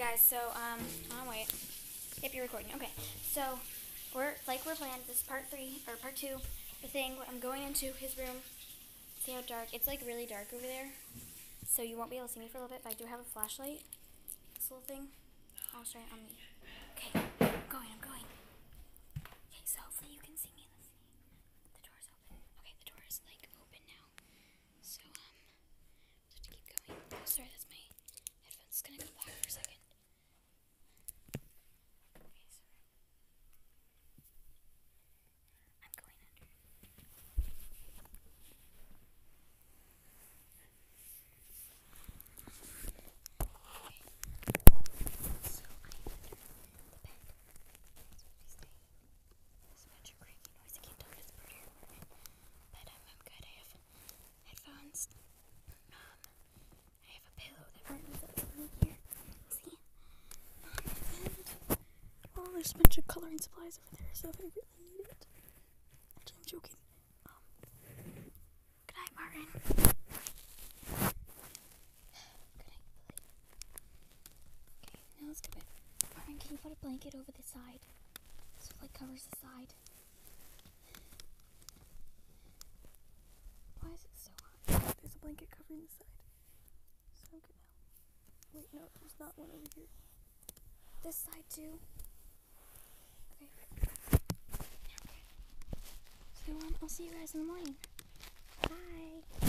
guys, so, oh wait, if you're recording, okay, so, we're planned, this is part 3, or part 2, the thing, I'm going into his room, see how dark, it's like really dark over there, so you won't be able to see me for a little bit, but I do have a flashlight, this little thing, I'll shine it on me, okay, I'm going, okay, so hopefully you can see me, let's see, the door's open, okay, the door is, like, open now, so, just have to keep going, oh, sorry, that's my headphones, it's gonna go black for a second. I have a pillow that burns up over here. See? And, oh, there's a bunch of coloring supplies over there, so if I really need it. Actually, I'm joking. Good night, Martin. Good night, Lily. Okay, now let's go bed. Martin, can you put a blanket over the side? So it, like, covers the side. Why is it so hot? There's a blanket covering the side. So good now. Wait, no, there's not one over here. This side too. Okay. So I'll see you guys in the morning. Bye.